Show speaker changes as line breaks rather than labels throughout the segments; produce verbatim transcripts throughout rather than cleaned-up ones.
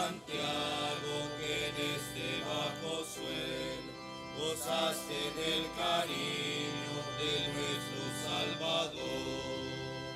Santiago, que en este bajo suelo gozaste del cariño de nuestro Salvador.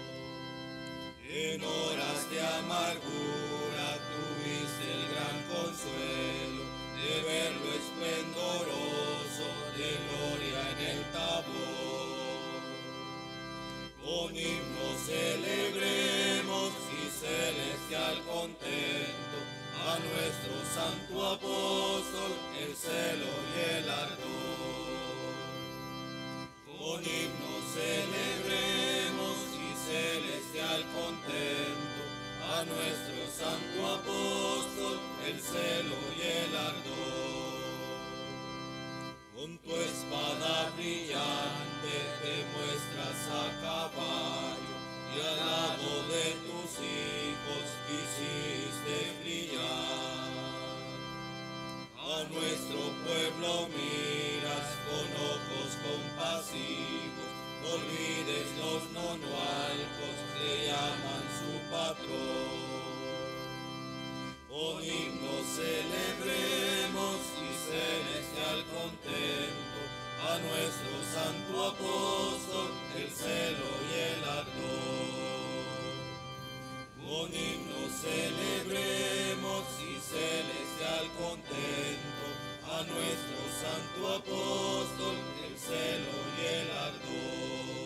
En horas de amargura tuviste el gran consuelo de ver lo esplendoroso de gloria en el Tabor. Con himnos celebremos y celestial contento a nuestro santo apóstol, el celo y el ardor. Con himnos celebremos y celestial contento a nuestro santo apóstol, el celo y el ardor. Con tu espada brillante te muestras a caballo y al lado de tus hijos quisiste brillar. A nuestro pueblo miras con ojos compasivos, no olvides los nonualcos que llaman su patrón. Con himnos celebremos y celestial contento a nuestro santo apóstol, el celo y el ardor. Con himnos celebremos y celestial contento a nuestro santo apóstol, el celo y el ardor.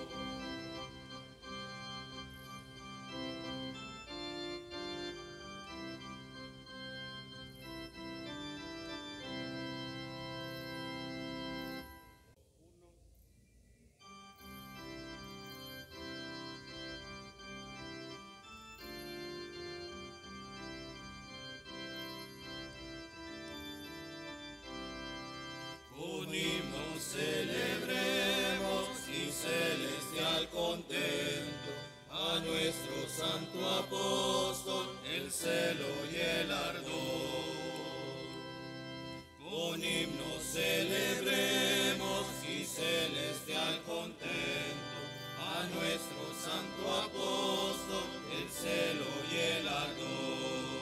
Con himnos celebremos y celestial contento a nuestro santo apóstol, el celo y el ardor. Con himnos celebremos y celestial contento a nuestro santo apóstol, el celo y el ardor.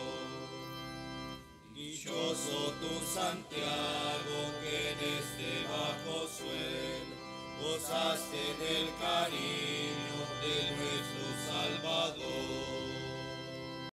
Dichoso tú, Santiago, que en este bajo suelo gozaste del cariño de nuestro Salvador.